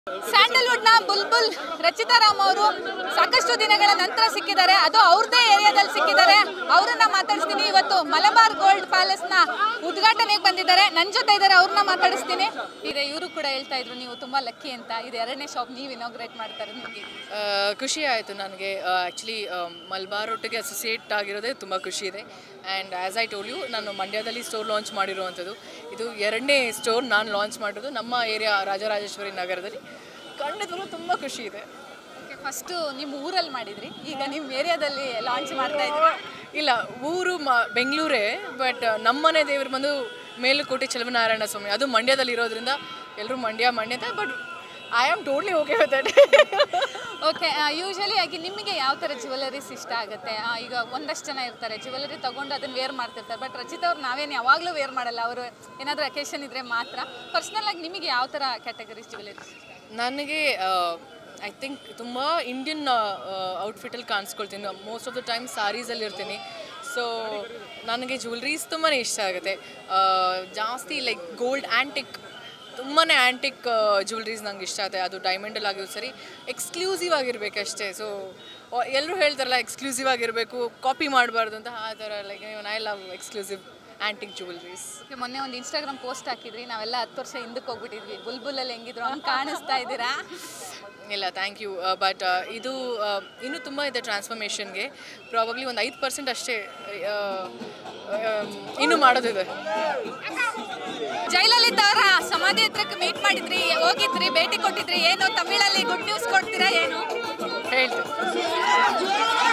Sandalwood ನ ಬುಲ್ಬುಲ್ ರಚಿತಾ ರಾಮ್ ಅವರು ಸಾಕಷ್ಟು ದಿನಗಳ ನಂತರ ಸಿಕ್ಕಿದ್ದಾರೆ. ಅದು ಅವ್ರದೇ ಏರಿಯಾದಲ್ಲಿ ಸಿಕ್ಕಿದ್ದಾರೆ. ಅವರನ್ನ ಮಾತಾಡಿಸ್ತೀನಿ. ಇವತ್ತು ಮಲಬಾರ್ ಗೋಲ್ಡ್ ಪ್ಯಾಲೇಸ್ ನ ಉದ್ಘಾಟನೆಗೆ ಬಂದಿದ್ದಾರೆ. ನನ್ನ ಜೊತೆ ಇದ್ದಾರೆ, ಅವ್ರನ್ನ ಮಾತಾಡಿಸ್ತೀನಿ. ಇವರು ಕೂಡ ಹೇಳ್ತಾ ಇದ್ರು ನೀವು ತುಂಬಾ ಲಕ್ಕಿ ಅಂತ. ಇದು ಎರಡನೇ ಶಾಪ್ ನೀವು ಇನಾಗ್ರೇಟ್ ಮಾಡ್ತಾರೆ. ನಿಮಗೆ ಖುಷಿ ಆಯಿತು ನನಗೆ. ಆ್ಯಕ್ಚುಲಿ ಮಲಬಾರ್ ಒಟ್ಟಿಗೆ ಅಸೋಸಿಯೇಟ್ ಆಗಿರೋದೇ ತುಂಬ ಖುಷಿ ಇದೆ. And as I told you, ನಾನು ಮಂಡ್ಯದಲ್ಲಿ ಸ್ಟೋರ್ ಲಾಂಚ್ ಮಾಡಿರುವಂಥದ್ದು. ಇದು ಎರಡನೇ ಸ್ಟೋರ್ ನಾನು ಲಾಂಚ್ ಮಾಡಿರೋದು ನಮ್ಮ ಏರಿಯಾ ರಾಜರಾಜೇಶ್ವರಿ ನಗರದಲ್ಲಿ. ಖಂಡಿತವಾಗ್ಲೂ ತುಂಬ ಖುಷಿ ಇದೆ. ಫಸ್ಟು ನಿಮ್ಮ ಊರಲ್ಲಿ ಮಾಡಿದ್ರಿ, ಈಗ ನಿಮ್ಮ ಏರಿಯಾದಲ್ಲಿ ಲಾಂಚ್ ಮಾಡ್ತಾ ಇದ್ದೀರಾ? ಇಲ್ಲ, ಊರು ಬೆಂಗಳೂರೇ, ಬಟ್ ನಮ್ಮನೆ ದೇವರು ಬಂದು ಮೇಲುಕೋಟೆ ಚೆಲುವನಾರಾಯಣ ಸ್ವಾಮಿ. ಅದು ಮಂಡ್ಯದಲ್ಲಿ ಇರೋದ್ರಿಂದ ಎಲ್ಲರೂ ಮಂಡ್ಯ ಅಂತ. But I am totally okay with that. Okay, usually ಆಗಿ ನಿಮಗೆ ಯಾವ ಥರ ಜ್ಯುವೆಲರೀಸ್ ಇಷ್ಟ ಆಗುತ್ತೆ? ಈಗ ಒಂದಷ್ಟು ಜನ ಇರ್ತಾರೆ ಜ್ಯುವೆಲರಿ ತೊಗೊಂಡು ಅದನ್ನು ವೇರ್ ಮಾಡ್ತಿರ್ತಾರೆ. ಬಟ್ ರಚಿತಾ ಅವ್ರು ನಾವೇನು ಯಾವಾಗಲೂ ವೇರ್ ಮಾಡಲ್ಲ. ಅವರು ಏನಾದರೂ ಅಕೇಶನ್ ಇದ್ದರೆ ಮಾತ್ರ. ಪರ್ಸ್ನಲ್ ಆಗಿ ನಿಮಗೆ ಯಾವ ಥರ ಕ್ಯಾಟಗರೀಸ್ ಜ್ಯುವೆಲರೀಸ್? ನನಗೆ ಐ ಥಿಂಕ್ ತುಂಬ ಇಂಡಿಯನ್ ಔಟ್ಫಿಟಲ್ಲಿ ಕಾಣಿಸ್ಕೊಳ್ತೀನಿ. ಮೋಸ್ಟ್ ಆಫ್ ದ ಟೈಮ್ ಸಾರೀಸಲ್ಲಿ ಇರ್ತೀನಿ. ಸೊ ನನಗೆ ಜ್ಯುವೆಲ್ರೀಸ್ ತುಂಬಾ ಇಷ್ಟ ಆಗುತ್ತೆ. ಜಾಸ್ತಿ ಲೈಕ್ ಗೋಲ್ಡ್ ಆ್ಯಂಟಿಕ್, ತುಂಬಾ ಆ್ಯಂಟಿಕ್ ಜ್ಯುವೆಲ್ರೀಸ್ ನಂಗೆ ಇಷ್ಟ ಆಗುತ್ತೆ. ಅದು ಡೈಮಂಡಲ್ಲಿ ಆಗಿರೋದು ಸರಿ, ಎಕ್ಸ್ಕ್ಲೂಸಿವ್ ಆಗಿರಬೇಕಷ್ಟೇ. ಸೊ ಎಲ್ಲರೂ ಹೇಳ್ತಾರಲ್ಲ ಎಕ್ಸ್ಕ್ಲೂಸಿವ್ ಆಗಿರಬೇಕು, ಕಾಪಿ ಮಾಡಬಾರ್ದು ಅಂತ. ಆ ಥರ like I love exclusive antique jewelleries. Okay, ಮೊನ್ನೆ ಒಂದು ಇನ್ಸ್ಟಾಗ್ರಾಮ್ ಪೋಸ್ಟ್ ಹಾಕಿದ್ರಿ, ನಾವೆಲ್ಲ 10 ವರ್ಷ ಹಿಂದಕ್ಕೆ ಹೋಗ್ಬಿಟ್ಟಿದ್ವಿ, ಬುಲ್ಬುಲಲ್ಲಿ ಹೆಂಗಿದ್ರು ಹಂಗೆ ಕಾಣಿಸ್ತಾ ಇದ್ದೀರಾ? ಇಲ್ಲ, ಥ್ಯಾಂಕ್ ಯು. ಬಟ್ ಇದು ಇನ್ನೂ ತುಂಬ ಇದೆ ಟ್ರಾನ್ಸ್ಫಾರ್ಮೇಷನ್ಗೆ. ಪ್ರಾಬಬ್ಲಿ ಒಂದು 5% ಅಷ್ಟೇ ಇನ್ನೂ ಮಾಡೋದಿದೆ. ಜಯಲಲಿತಾ ಅವರ ಸಮಾಧಿ ಹತ್ರಕ್ಕೆ ಮೀಟ್ ಮಾಡಿದ್ರಿ, ಹೋಗಿದ್ರಿ, ಭೇಟಿ ಕೊಟ್ಟಿದ್ರಿ. ಏನು ತಮಿಳಲ್ಲಿ ಗುಡ್ ನ್ಯೂಸ್ ಕೊಡ್ತೀರಾ? ಏನು ಹೇಳ್ತೀನಿ.